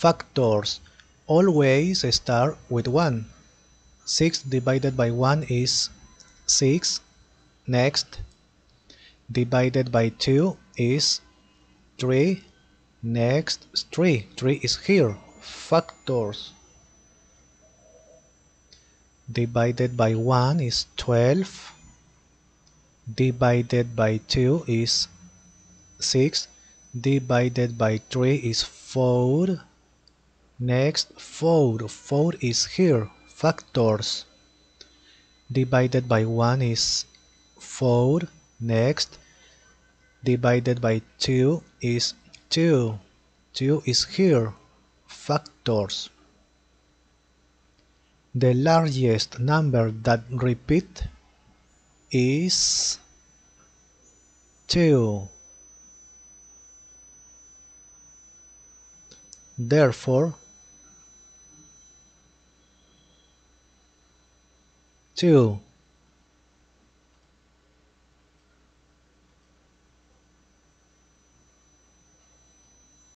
Factors always start with 1. 6 divided by 1 is 6. Next, divided by 2 is 3. Next, 3. 3 is here. Factors. Divided by 1 is 12. Divided by 2 is 6. Divided by 3 is 4. Next, 4. 4 is here. Factors. Divided by 1 is 4. Next, divided by 2 is 2. 2 is here. Factors. The largest number that repeats is 2. Therefore, 2